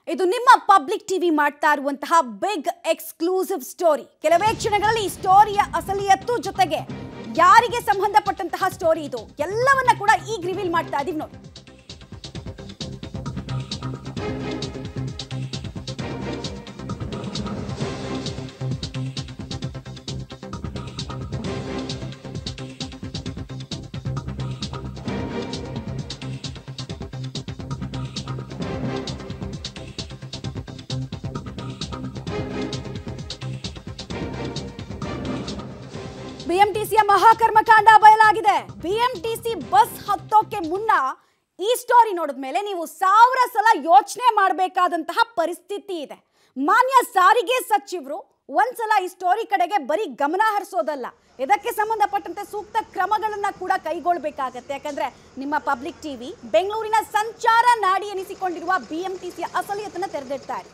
ಇದು ನಿಮ್ಮ public TV ಮಾಡ್ತಾ ಇರುವಂತಹ ಬಿಗ್ ಎಕ್ಸ್ಕ್ಲೂಸಿವ್ ಸ್ಟೋರಿ. ಕೆಲವೇ ಕ್ಷಣಗಳಲ್ಲಿ ಈ ಸ್ಟೋರಿಯ ಅಸಲಿಯತ್ತು ಜೊತೆಗೆ ಯಾರಿಗೆ ಸಂಬಂಧಪಟ್ಟಂತಹ ಸ್ಟೋರಿ ಇದು ಎಲ್ಲವನ್ನ ಕೂಡ ಈಗ ರಿವೀಲ್ ಮಾಡ್ತಾ ಇದೀವಿ ನೋಡಿ. ಬಿಎಂಟಿಸಿಯ ಮಹಾಕರ್ಮಕಾಂಡ ಬಯಲಾಗಿದೆ. ಬಿಎಂಟಿಸಿ ಬಸ್ ಹತ್ತೋಕೆ ಮುನ್ನ ಈ ಸ್ಟೋರಿ ನೋಡಿದ ಮೇಲೆ ನೀವು 1000 ಸಲ ಯೋಚನೆ ಮಾಡಬೇಕಾದಂತಹ ಪರಿಸ್ಥಿತಿ ಇದೆ. ಮಾನ್ಯ ಸಾರಿಗೆ ಸಚಿವರು ಒಂದ್ಸಲ ಈ ಸ್ಟೋರಿ ಕಡೆಗೆ ಬರೀ ಗಮನ ಹರಿಸೋದಲ್ಲ, ಇದಕ್ಕೆ ಸಂಬಂಧಪಟ್ಟಂತೆ ಸೂಕ್ತ ಕ್ರಮಗಳನ್ನ ಕೂಡ ಕೈಗೊಳ್ಳಬೇಕಾಗತ್ತೆ. ಯಾಕಂದ್ರೆ ನಿಮ್ಮ ಪಬ್ಲಿಕ್ ಟಿವಿ ಬೆಂಗಳೂರಿನ ಸಂಚಾರ ನಾಡಿ ಎನಿಸಿಕೊಂಡಿರುವ ಬಿಎಂಟಿಸಿಯ ಅಸಲಿಯತನ್ನ ತೆರೆದಿಡ್ತಾರೆ.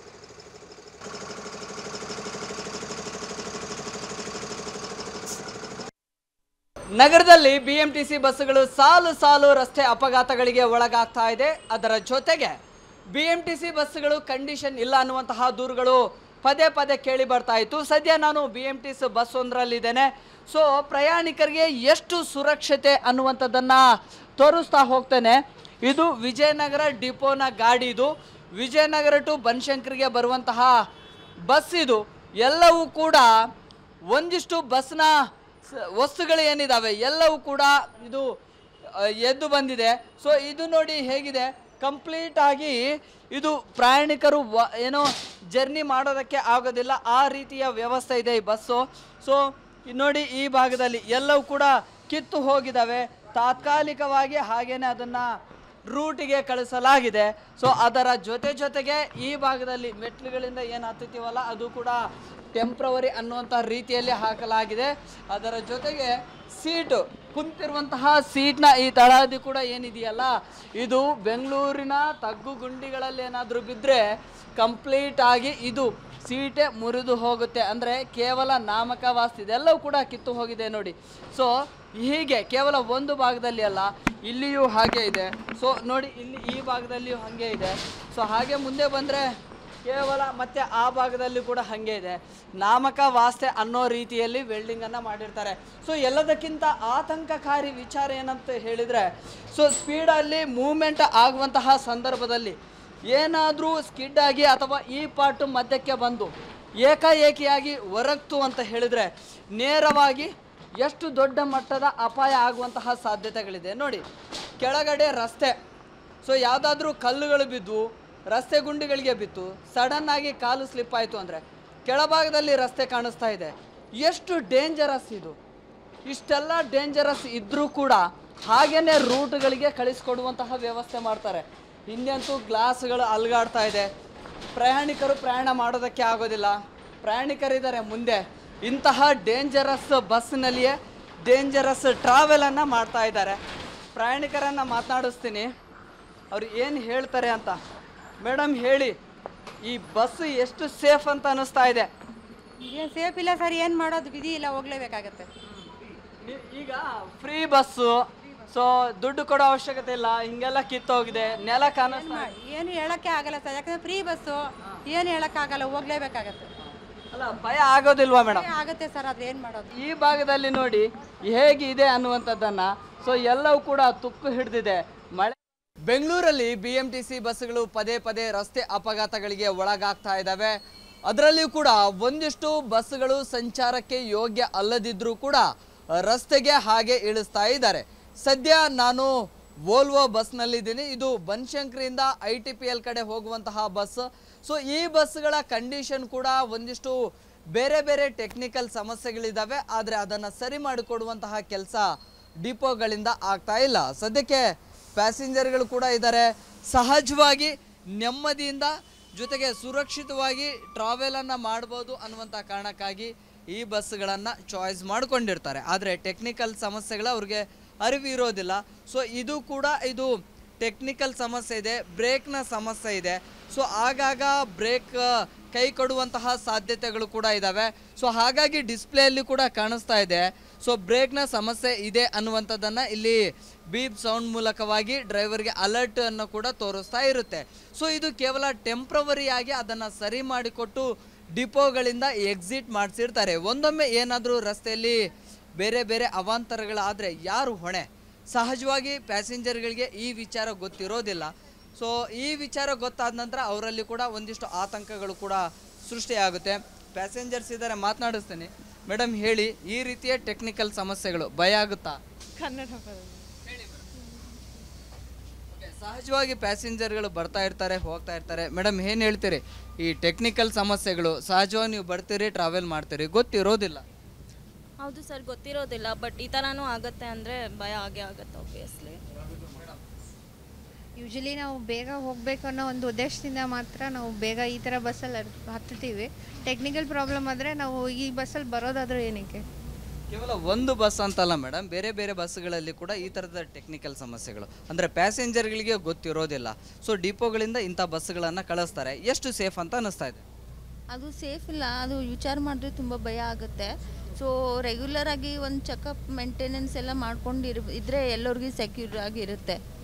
ನಗರದಲ್ಲಿ ಬಿಎಂಟಿಸಿ ಬಸ್ಸುಗಳು ಸಾಲು ಸಾಲು ರಸ್ತೆ ಅಪಘಾತಗಳಿಗೆ ಒಳಗಾಗ್ತಾ ಇದೆ. ಅದರ ಜೊತೆಗೆ ಬಿಎಂಟಿಸಿ ಬಸ್ಸುಗಳು ಕಂಡೀಷನ್ ಇಲ್ಲ ಅನ್ನುವಂತಹ ದೂರುಗಳು ಪದೇ ಪದೇ ಕೇಳಿ ಬರ್ತಾ ಇತ್ತು. ಸದ್ಯ ನಾನು ಬಿಎಂಟಿಸಿ ಬಸ್ ಒಂದರಲ್ಲಿದ್ದೇನೆ. ಸೊ ಪ್ರಯಾಣಿಕರಿಗೆ ಎಷ್ಟು ಸುರಕ್ಷತೆ ಅನ್ನುವಂಥದ್ದನ್ನು ತೋರಿಸ್ತಾ ಹೋಗ್ತೇನೆ. ಇದು ವಿಜಯನಗರ ಡಿಪೋನ ಗಾಡಿ. ಇದು ವಿಜಯನಗರ ಟು ಬನಶಂಕರಿಗೆ ಬರುವಂತಹ ಬಸ್. ಇದು ಎಲ್ಲವೂ ಕೂಡ ಒಂದಿಷ್ಟು ಬಸ್ನ ವಸ್ತುಗಳು ಏನಿದಾವೆ ಎಲ್ಲವೂ ಕೂಡ ಇದು ಎದ್ದು ಬಂದಿದೆ. ಸೊ ಇದು ನೋಡಿ ಹೇಗಿದೆ, ಕಂಪ್ಲೀಟ್ ಆಗಿ ಇದು ಪ್ರಯಾಣಿಕರು ಏನೋ ಜರ್ನಿ ಮಾಡೋದಕ್ಕೆ ಆಗೋದಿಲ್ಲ ಆ ರೀತಿಯ ವ್ಯವಸ್ಥೆ ಇದೆ ಈ ಬಸ್ಸು. ಸೊ ನೋಡಿ ಈ ಭಾಗದಲ್ಲಿ ಎಲ್ಲವೂ ಕೂಡ ಕಿತ್ತು ಹೋಗಿದ್ದಾವೆ. ತಾತ್ಕಾಲಿಕವಾಗಿ ಹಾಗೇನೆ ಅದನ್ನು ರೂಟಿಗೆ ಕಳಿಸಲಾಗಿದೆ. ಸೊ ಅದರ ಜೊತೆಗೆ ಈ ಭಾಗದಲ್ಲಿ ಮೆಟ್ಲುಗಳಿಂದ ಏನು ಹತ್ತುತ್ತೀವಲ್ಲ ಅದು ಕೂಡ ಟೆಂಪ್ರವರಿ ಅನ್ನುವಂಥ ರೀತಿಯಲ್ಲಿ ಹಾಕಲಾಗಿದೆ. ಅದರ ಜೊತೆಗೆ ಸೀಟು ಕುಂತಿರುವಂತಹ ಸೀಟ್ನ ಈ ತಳಹದಿ ಕೂಡ ಏನಿದೆಯಲ್ಲ ಇದು ಬೆಂಗಳೂರಿನ ತಗ್ಗು ಗುಂಡಿಗಳಲ್ಲಿ ಏನಾದರೂ ಬಿದ್ದರೆ ಕಂಪ್ಲೀಟ್ ಆಗಿ ಇದು ಸೀಟೇ ಮುರಿದು ಹೋಗುತ್ತೆ. ಅಂದರೆ ಕೇವಲ ನಾಮಕವಾಸ್ತಿ ಇದೆಲ್ಲವೂ ಕೂಡ ಕಿತ್ತು ಹೋಗಿದೆ ನೋಡಿ. ಸೊ ಹೀಗೆ ಕೇವಲ ಒಂದು ಭಾಗದಲ್ಲಿ ಅಲ್ಲ, ಇಲ್ಲಿಯೂ ಹಾಗೆ ಇದೆ. ಸೊ ನೋಡಿ ಇಲ್ಲಿ ಈ ಭಾಗದಲ್ಲಿಯೂ ಹಾಗೆ ಇದೆ. ಸೊ ಹಾಗೆ ಮುಂದೆ ಬಂದರೆ ಕೇವಲ ಮತ್ತೆ ಆ ಭಾಗದಲ್ಲಿ ಕೂಡ ಹಾಗೆ ಇದೆ. ನಾಮಕ ವಾಸ್ತೆ ಅನ್ನೋ ರೀತಿಯಲ್ಲಿ ವೆಲ್ಡಿಂಗನ್ನು ಮಾಡಿರ್ತಾರೆ. ಸೊ ಎಲ್ಲದಕ್ಕಿಂತ ಆತಂಕಕಾರಿ ವಿಚಾರ ಏನಂತ ಹೇಳಿದರೆ, ಸೊ ಸ್ಪೀಡಲ್ಲಿ ಮೂವ್ಮೆಂಟ್ ಆಗುವಂತಹ ಸಂದರ್ಭದಲ್ಲಿ ಏನಾದರೂ ಸ್ಕಿಡ್ ಆಗಿ ಅಥವಾ ಈ ಪಾರ್ಟು ಮಧ್ಯಕ್ಕೆ ಬಂದು ಏಕಾಏಕಿಯಾಗಿ ಹೊರಗ್ತು ಅಂತ ಹೇಳಿದರೆ ನೇರವಾಗಿ ಎಷ್ಟು ದೊಡ್ಡ ಮಟ್ಟದ ಅಪಾಯ ಆಗುವಂತಹ ಸಾಧ್ಯತೆಗಳಿದೆ. ನೋಡಿ ಕೆಳಗಡೆ ರಸ್ತೆ, ಸೊ ಯಾವುದಾದ್ರೂ ಕಲ್ಲುಗಳು ಬಿದ್ದು ರಸ್ತೆ ಗುಂಡಿಗಳಿಗೆ ಬಿತ್ತು, ಸಡನ್ನಾಗಿ ಕಾಲು ಸ್ಲಿಪ್ ಆಯಿತು ಅಂದರೆ ಕೆಳಭಾಗದಲ್ಲಿ ರಸ್ತೆ ಕಾಣಿಸ್ತಾ ಇದೆ. ಎಷ್ಟು ಡೇಂಜರಸ್ ಇದು. ಇಷ್ಟೆಲ್ಲ ಡೇಂಜರಸ್ ಇದ್ದರೂ ಕೂಡ ಹಾಗೇ ರೂಟ್ಗಳಿಗೆ ಕಳಿಸ್ಕೊಡುವಂತಹ ವ್ಯವಸ್ಥೆ ಮಾಡ್ತಾರೆ. ಹಿಂದಂತೂ ಗ್ಲಾಸ್ಗಳು ಅಲ್ಗಾಡ್ತಾ ಇದೆ, ಪ್ರಯಾಣಿಕರು ಪ್ರಯಾಣ ಮಾಡೋದಕ್ಕೆ ಆಗೋದಿಲ್ಲ. ಪ್ರಯಾಣಿಕರಿದ್ದಾರೆ ಮುಂದೆ, ಇಂತಹ ಡೇಂಜರಸ್ ಬಸ್ನಲ್ಲಿಯೇ ಡೇಂಜರಸ್ ಟ್ರಾವೆಲನ್ನು ಮಾಡ್ತಾ ಇದ್ದಾರೆ. ಪ್ರಯಾಣಿಕರನ್ನು ಮಾತನಾಡಿಸ್ತೀನಿ, ಅವ್ರು ಏನು ಹೇಳ್ತಾರೆ ಅಂತ. ಮೇಡಮ್ ಹೇಳಿ, ಈ ಬಸ್ ಎಷ್ಟು ಸೇಫ್ ಅಂತ ಅನ್ನಿಸ್ತಾ ಇದೆ? ಏನು ಸೇಫ್ ಇಲ್ಲ ಸರ್, ಏನು ಮಾಡೋದು, ವಿಧಿ ಇಲ್ಲ, ಹೋಗ್ಲೇಬೇಕಾಗತ್ತೆ. ಈಗ ಫ್ರೀ ಬಸ್ಸು, ಸೊ ದುಡ್ಡು ಕೊಡೋ ಅವಶ್ಯಕತೆ ಇಲ್ಲ, ಹಿಂಗೆಲ್ಲ ಕಿತ್ತೋಗಿದೆ, ನೆಲ ಕಾಣಿಸ್ತಾ ಏನು ಹೇಳಕ್ಕೆ ಆಗಲ್ಲ ಸರ್, ಯಾಕಂದ್ರೆ ಫ್ರೀ ಬಸ್ಸು, ಏನು ಹೇಳಕ್ಕಾಗಲ್ಲ, ಹೋಗ್ಲೇಬೇಕಾಗತ್ತೆ. ಅಲ್ಲ ಭಯ ಆಗೋದಿಲ್ವಾ ಮೇಡಮ್? ಆಗುತ್ತೆ ಸರ್, ಅದು ಏನು ಮಾಡೋದು. ಈ ಭಾಗದಲ್ಲಿ ನೋಡಿ ಹೇಗಿದೆ ಅನ್ನುವಂಥದ್ದನ್ನು. ಸೊ ಎಲ್ಲವೂ ಕೂಡ ತುಕ್ಕು ಹಿಡಿದಿದೆ. ಮಳೆ ಬೆಂಗಳೂರಲ್ಲಿ ಬಿಎಂಟಿಸಿ ಬಸ್ಸುಗಳು ಪದೇ ಪದೇ ರಸ್ತೆ ಅಪಘಾತಗಳಿಗೆ ಒಳಗಾಗ್ತಾ ಇದ್ದಾವೆ. ಅದರಲ್ಲಿಯೂ ಕೂಡ ಒಂದಿಷ್ಟು ಬಸ್ಸುಗಳು ಸಂಚಾರಕ್ಕೆ ಯೋಗ್ಯ ಅಲ್ಲದಿದ್ದರೂ ಕೂಡ ರಸ್ತೆಗೆ ಹಾಗೆ ಇಳಿಸ್ತಾ ಇದ್ದಾರೆ. ಸದ್ಯ ನಾನು ವೋಲ್ವೋ ಬಸ್ನಲ್ಲಿದ್ದೀನಿ. ಇದು ಬನಶಂಕರಿಯಿಂದ ITPL ಕಡೆ ಹೋಗುವಂತಹ ಬಸ್. ಸೊ ಈ ಬಸ್ಗಳ ಕಂಡೀಷನ್ ಕೂಡ ಒಂದಿಷ್ಟು ಬೇರೆ ಬೇರೆ ಟೆಕ್ನಿಕಲ್ ಸಮಸ್ಯೆಗಳಿದ್ದಾವೆ. ಆದರೆ ಅದನ್ನು ಸರಿ ಮಾಡಿಕೊಡುವಂತಹ ಕೆಲಸ ಡಿಪೋಗಳಿಂದ ಆಗ್ತಾ ಇಲ್ಲ. ಸದ್ಯಕ್ಕೆ ಪ್ಯಾಸೆಂಜರ್ಗಳು ಕೂಡ ಇದ್ದಾರೆ. ಸಹಜವಾಗಿ ನೆಮ್ಮದಿಯಿಂದ ಜೊತೆಗೆ ಸುರಕ್ಷಿತವಾಗಿ ಟ್ರಾವೆಲನ್ನು ಮಾಡ್ಬೋದು ಅನ್ನುವಂಥ ಕಾರಣಕ್ಕಾಗಿ ಈ ಬಸ್ಗಳನ್ನು ಚಾಯ್ಸ್ ಮಾಡ್ಕೊಂಡಿರ್ತಾರೆ. ಆದರೆ ಟೆಕ್ನಿಕಲ್ ಸಮಸ್ಯೆಗಳು ಅವ್ರಿಗೆ ಅರಿವು ಇರೋದಿಲ್ಲ. ಸೊ ಇದು ಕೂಡ ಇದು ಟೆಕ್ನಿಕಲ್ ಸಮಸ್ಯೆ ಇದೆ, ಬ್ರೇಕ್ನ ಸಮಸ್ಯೆ ಇದೆ. ಸೊ ಆಗಾಗ ಬ್ರೇಕ್ ಕೈ ಕೊಡುವಂತಹ ಸಾಧ್ಯತೆಗಳು ಕೂಡ ಇದ್ದಾವೆ. ಸೊ ಹಾಗಾಗಿ ಡಿಸ್ಪ್ಲೇಯಲ್ಲಿ ಕೂಡ ಕಾಣಿಸ್ತಾ ಇದೆ. ಸೊ ಬ್ರೇಕ್ನ ಸಮಸ್ಯೆ ಇದೆ ಅನ್ನುವಂಥದ್ದನ್ನು ಇಲ್ಲಿ ಬೀಪ್ ಸೌಂಡ್ ಮೂಲಕವಾಗಿ ಡ್ರೈವರ್ಗೆ ಅಲರ್ಟ್ ಅನ್ನು ಕೂಡ ತೋರಿಸ್ತಾ ಇರುತ್ತೆ. ಸೊ ಇದು ಕೇವಲ ಟೆಂಪ್ರವರಿಯಾಗಿ ಅದನ್ನು ಸರಿ ಮಾಡಿಕೊಟ್ಟು ಡಿಪೋಗಳಿಂದ ಎಕ್ಸಿಟ್ ಮಾಡಿಸಿರ್ತಾರೆ. ಒಂದೊಮ್ಮೆ ಏನಾದರೂ ರಸ್ತೆಯಲ್ಲಿ ಬೇರೆ ಬೇರೆ ಅವಾಂತರಗಳಾದರೆ ಯಾರು ಹೊಣೆ? ಸಹಜವಾಗಿ ಪ್ಯಾಸೆಂಜರ್ಗಳಿಗೆ ಈ ವಿಚಾರ ಗೊತ್ತಿರೋದಿಲ್ಲ. ಸೊ ಈ ವಿಚಾರ ಗೊತ್ತಾದ ನಂತರ ಅವರಲ್ಲಿ ಕೂಡ ಒಂದಿಷ್ಟು ಆತಂಕಗಳು ಕೂಡ ಸೃಷ್ಟಿಯಾಗುತ್ತೆ. ಪ್ಯಾಸೆಂಜರ್ಸ್ ಇದ್ದಾರೆ, ಮಾತನಾಡಿಸ್ತೀನಿ. ಮೇಡಮ್ ಹೇಳಿ, ಈ ರೀತಿಯ ಟೆಕ್ನಿಕಲ್ ಸಮಸ್ಯೆಗಳು ಭಯ ಆಗುತ್ತಾ? ಕನ್ನಡ ಸಹಜವಾಗಿ ಪ್ಯಾಸೆಂಜರ್ಗಳು ಬರ್ತಾ ಇರ್ತಾರೆ, ಹೋಗ್ತಾ ಇರ್ತಾರೆ. ಮೇಡಮ್ ಏನು ಹೇಳ್ತೀರಿ? ಈ ಟೆಕ್ನಿಕಲ್ ಸಮಸ್ಯೆಗಳು ಸಹಜವಾಗಿ ನೀವು ಬರ್ತೀರಿ, ಟ್ರಾವೆಲ್ ಮಾಡ್ತೀರಿ, ಗೊತ್ತಿರೋದಿಲ್ಲ. ಹೌದು ಸರ್, ಗೊತ್ತಿರೋದಿಲ್ಲ. ಬಟ್ ಈ ಥರನೂ ಆಗುತ್ತೆ ಅಂದರೆ ಭಯ ಆಗೇ ಆಗುತ್ತೆ ಆಬ್ವಿಯಸ್ಲಿ. ಯೂಶಲಿ ನಾವು ಬೇಗ ಹೋಗಬೇಕು ಅನ್ನೋ ಒಂದು ಉದ್ದೇಶದಿಂದ ಮಾತ್ರ ನಾವು ಬೇಗ ಈ ಥರ ಬಸ್ಸಲ್ಲಿ ಹತ್ತೀವಿ. ಟೆಕ್ನಿಕಲ್ ಪ್ರಾಬ್ಲಮ್ ಆದರೆ ನಾವು ಈ ಬಸ್ಸಲ್ಲಿ ಬರೋದಾದರೂ ಏನಕ್ಕೆ? ಕೇವಲ ಒಂದು ಬಸ್ ಅಂತಲ್ಲ ಮೇಡಮ್, ಬೇರೆ ಬೇರೆ ಬಸ್ಗಳಲ್ಲಿ ಕೂಡ ಈ ಥರದ ಟೆಕ್ನಿಕಲ್ ಸಮಸ್ಯೆಗಳು ಅಂದರೆ ಪ್ಯಾಸೆಂಜರ್ಗಳಿಗೆ ಗೊತ್ತಿರೋದಿಲ್ಲ. ಸೊ ಡಿಪೋಗಳಿಂದ ಇಂಥ ಬಸ್ಸುಗಳನ್ನು ಕಳಿಸ್ತಾರೆ. ಎಷ್ಟು ಸೇಫ್ ಅಂತ ಅನ್ನಿಸ್ತಾ ಇದೆ? ಅದು ಸೇಫ್ ಇಲ್ಲ, ಅದು ವಿಚಾರ ಮಾಡಿದ್ರೆ ತುಂಬ ಭಯ ಆಗುತ್ತೆ. ಸೊ ರೆಗ್ಯುಲರ್ ಆಗಿ ಒಂದು ಚೆಕಪ್ ಮೇಂಟೆನೆನ್ಸ್ ಎಲ್ಲ ಮಾಡ್ಕೊಂಡು ಇದ್ರೆ ಎಲ್ಲರಿಗೂ ಸೆಕ್ಯೂರ್ ಆಗಿರುತ್ತೆ.